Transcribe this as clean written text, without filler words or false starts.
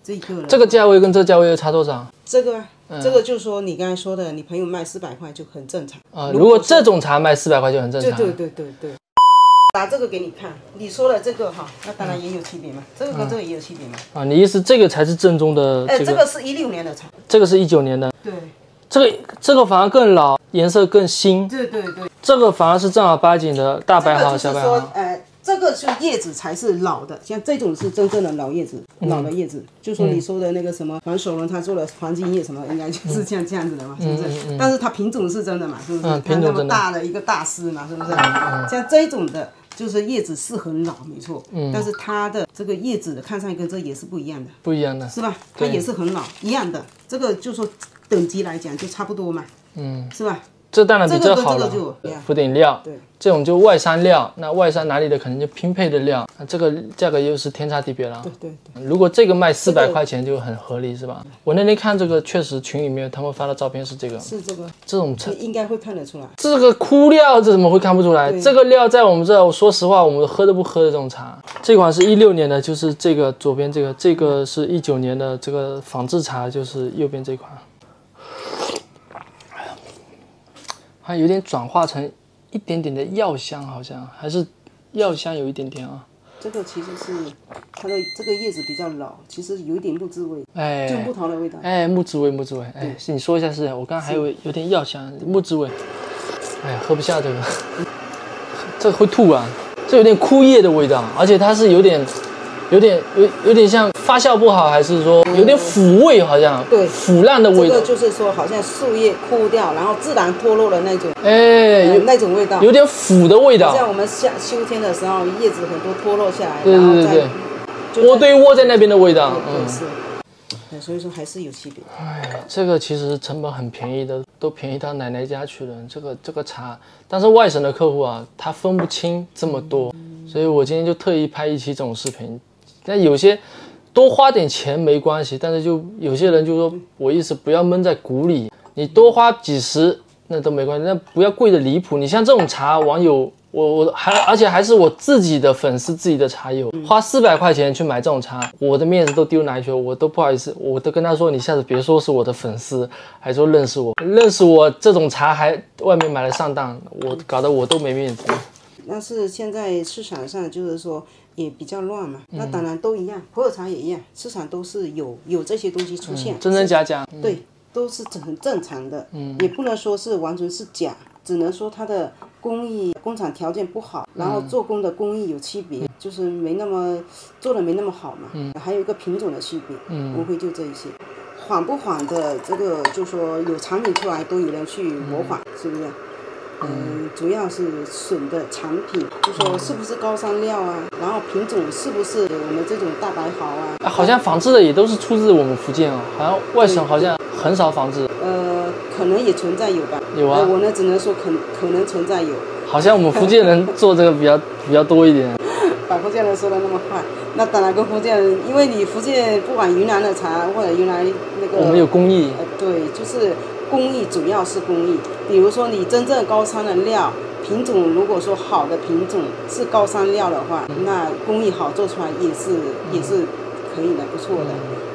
这个了。 这个价位跟这价位差多少？ 这个这个就是说你刚才说的，你朋友卖400块就很正常如果这种茶卖400块就很正常。 对。拿这个给你看，你说的这个哈，那当然也有区别嘛，这个跟这个也有区别嘛。 你意思这个才是正宗的？ 这个是16年的茶， 这个是19年的。 对。 这个反而更老，颜色更新。 对。 这个反而是正儿八经的大白毫、小白毫。 这个是叶子才是老的，像这种是真正的老叶子，老的叶子。就说你说的那个什么黄守伦，他做的黄金叶什么，应该就是这样子的嘛，是不是？但是它品种是真的嘛，是不是？ 品种真的。 那么大的一个大师嘛，是不是？像这种的，就是叶子是很老，没错。但是它的这个叶子看上去跟这也是不一样的。 不一样的。 是吧？它也是很老，一样的。这个就说等级来讲就差不多嘛。是吧？ 这当然比这好了，福鼎料， 对， 这种就外山料，那外山哪里的可能就拼配的料，那这个价格又是天差地别了。 对。 如果这个卖400块钱就很合理，是吧？我那天看这个，确实群里面他们发的照片是这个， 是这个， 这种你应该会看得出来。 这个枯料这怎么会看不出来？这个料在我们这，我说实话，我们喝都不喝的这种茶。这款是16年的，就是这个左边这个是19年的，这个仿制茶就是右边这款。它有点转化成一点点的药香，好像还是药香有一点点啊。 这个其实是它的这个叶子比较老，其实有一点木质味，就木头的味道。 木质味。你说一下是，我刚刚还有点药香，木质味。喝不下这个，这个会吐啊，这有点枯叶的味道，而且它是有点像发酵不好，还是说有点腐味，好像对腐烂的味道。 这个就是说好像树叶枯掉，然后自然脱落的那种，那种味道， 有点腐的味道。 像我们秋天的时候，叶子很多脱落下来， 对，窝堆窝在那边的味道。 是。所以说还是有区别。 这个其实成本很便宜的，都便宜到奶奶家去了。这个茶，但是外省的客户啊，他分不清这么多，所以我今天就特意拍一期这种视频。但有些多花点钱没关系，但是就有些人就说我意思不要闷在鼓里，你多花几十那都没关系，那不要贵的离谱。你像这种茶，网友而且还是我自己的粉丝自己的茶友，花400块钱去买这种茶，我的面子都丢哪里去了？我都不好意思，我都跟他说你下次别说是我的粉丝，还说认识我这种茶还外面买了上当，我搞得我都没面子。 但是现在市场上就是说也比较乱嘛，那当然都一样，普洱茶也一样，市场都是有这些东西出现， 真真假假， 对，都是很正常的，也不能说是完全是假，只能说它的工厂条件不好，然后做工的工艺有区别，就是做的没那么好嘛，还有一个品种的区别，无非就这一些，仿不仿的这个就说有产品出来都有人去模仿，是不是？主要是笋的产品，就说是不是高山料啊，然后品种是不是我们这种大白毫啊？ 好像仿制的也都是出自我们福建哦，好像外省好像很少仿制。 可能也存在有吧。 有啊。 我呢只能说可能存在有。 好像我们福建人做这个比较多一点。 把福建人说的那么坏，那当然跟福建人，因为你福建不管云南的茶或者云南那个， 我们有工艺。 对，就是工艺主要是工艺。比如说你真正高山的料品种，如果说好的品种是高山料的话，那工艺好做出来也是可以的，不错的。